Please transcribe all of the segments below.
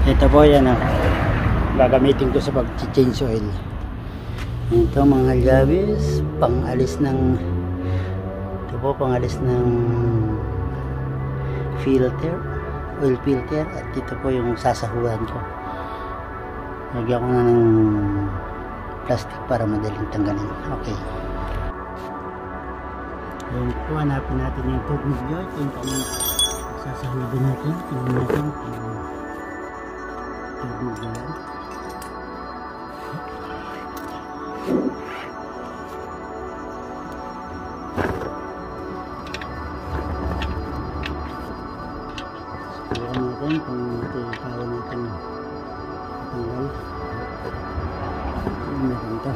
Ito po yan gagamitin ko sa pag-change oil. Ito mga gabis, pangalis ng filter, oil filter, at ito po yung sasahuran ko. Lagyan ko na ng plastic para madaling tanggalin. Okay. Ayan po, hanapin natin yung tubig nyo. Ito yung sasahuran natin. Tingnan natin tubig nyo. Kung ito yung kaya natin tanggal. Meron ito.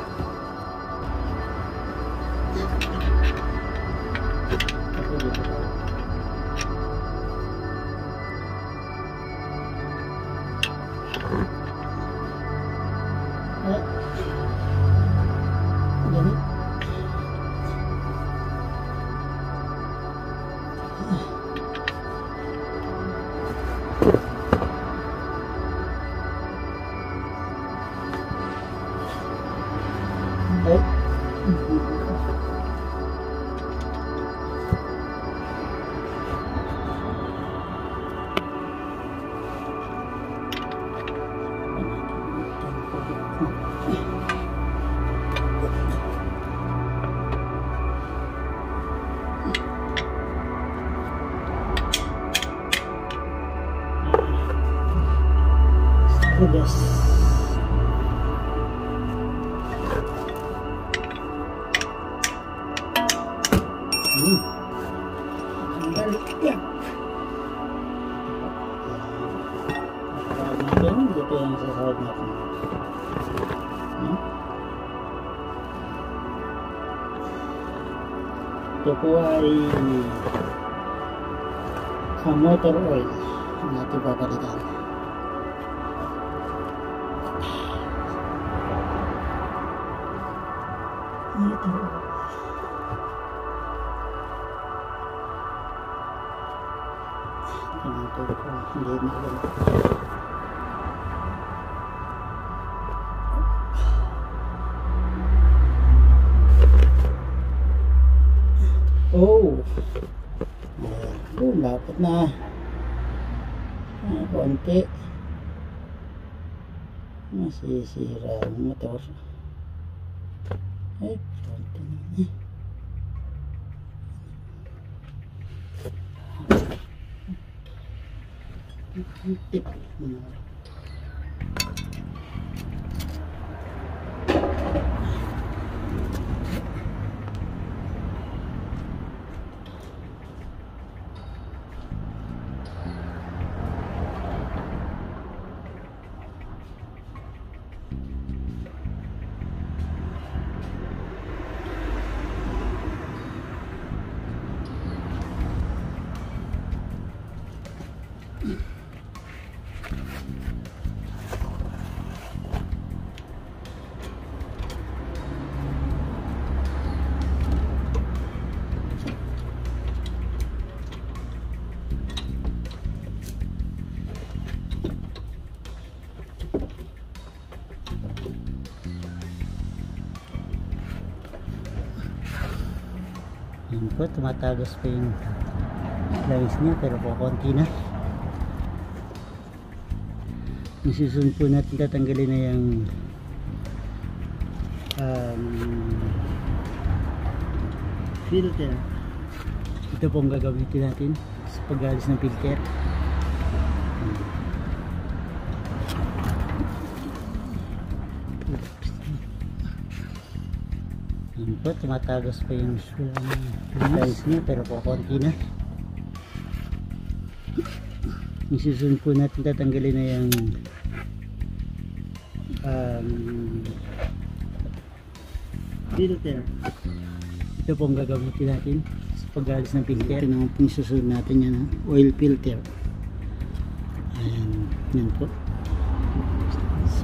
Ganit. Yes. Balik yan. Dito yung sasahod natin. Ito po ay motor oil na ito papalitan. Ito. Ito po, hindi na. Oh, dapat na konti. Masisira ang motor. Ay, konti na. Tip. Yan po, tumatagos pa yung langis niya, pero po konti na. Yung susunod po natin tatanggalin na yung filter. Ito po ang gagamitin natin sa pag-alis ng filter. Yan po, tumatagos pa yung langis niya, pero po konti na. Yung susunod po natin tatanggalin na yung filter. Ito po ang gagamitin natin sa pag-alis ng filter. Ito naman po yung susunod natin yan, oil filter. Ayan, yan po. So,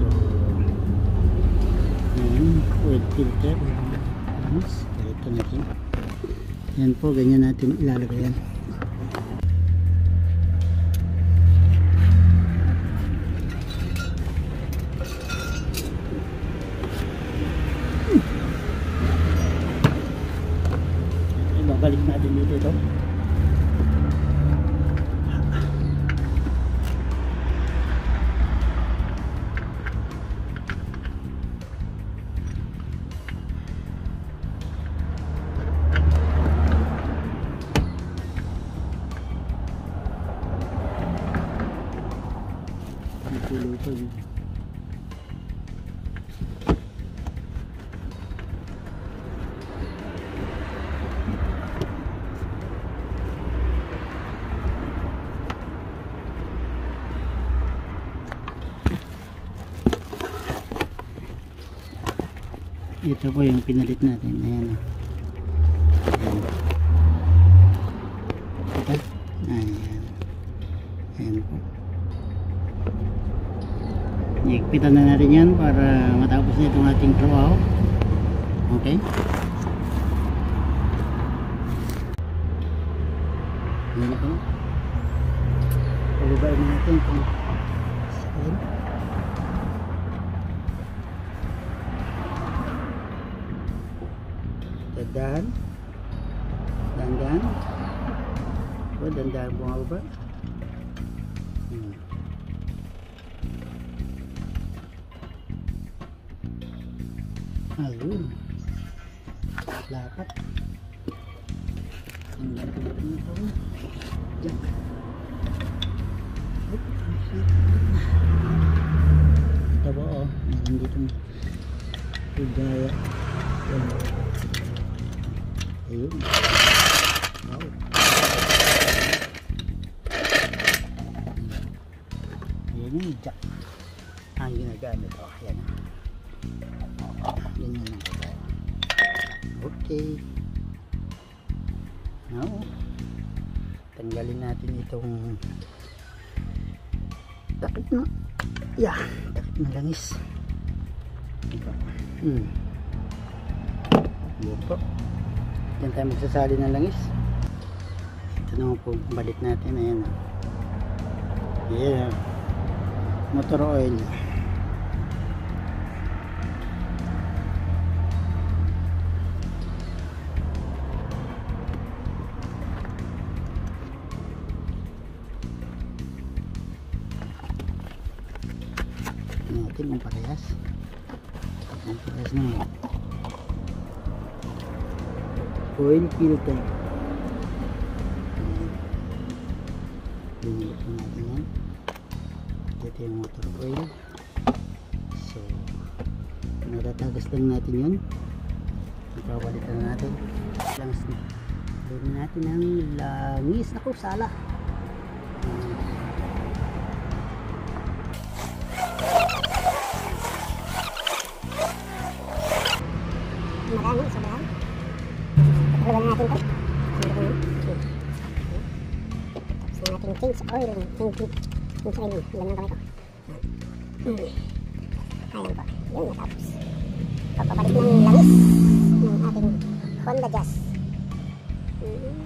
ayan, oil filter. Ito natin. Yan po, ganyan natin ilalagay yan. lutol. Ito po yung pinalit natin. Ayan o. Ayan. Ayan po. Iigpitan na natin yan para matapos na itong ating trabaho. Okay. Ayan po. Pababain natin kung saan. Dandan. Dandan. O, dandan bumababa. Ayun. Lapat. Ang lapat natin ito. Diyan. Ito ba o? Meron dito higaya. Ayun. Wow. Ayan yung jack. Ang ginagamit. O, ayan. Ganyan lang. Okay. Now, tanggalin natin itong takip na. Yeah, takip na langis. Yan po. Diyan tayo magsasali ng langis. Ito naman po, balik natin. Ayan. Yeah. Motor oil. Natin ang parehas. Ang parehas na oil filter. Binili po natin yan. Ito yung motor oil. So natatagas lang natin yun. Ipabalitan natin. Langis na. Gawin natin ang langis. Naku, sala. Marami, sobrang. Pagkakulan natin ito. Tapos na natin change oil. Change oil. Ilan lang kami ito. Ayan po. Yun, natapos. Pagpapalik ng langis ng ating Honda Jazz.